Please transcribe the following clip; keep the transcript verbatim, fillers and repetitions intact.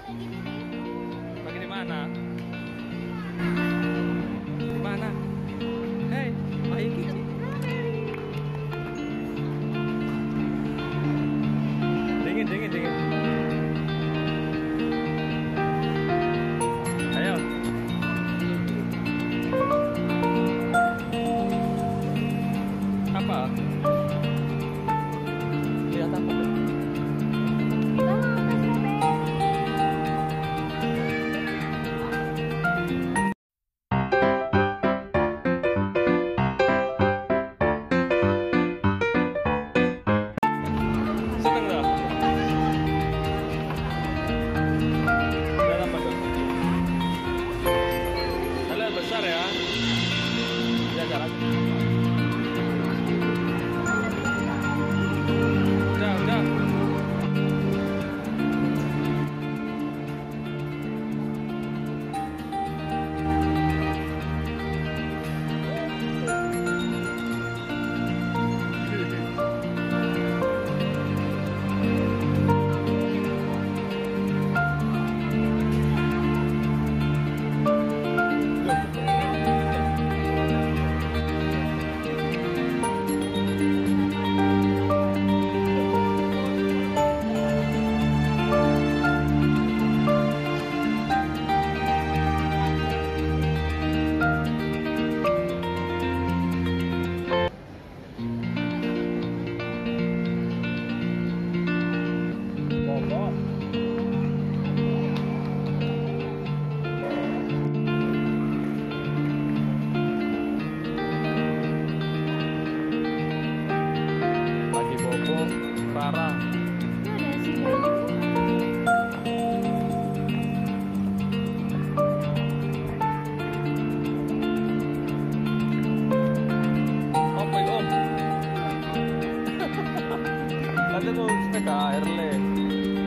Lagi di mana? Di mana? Hei, ayo Kici. Dingin, dingin, dingin. Ayo. Apa? Lihat apa? Seneng nggak? Lihat apa tuh? Kalian besar ya? Ya jalan. Udah, udah. Lagi bobo, Rara. Om, baik om. Ada tuh sepeda Harley.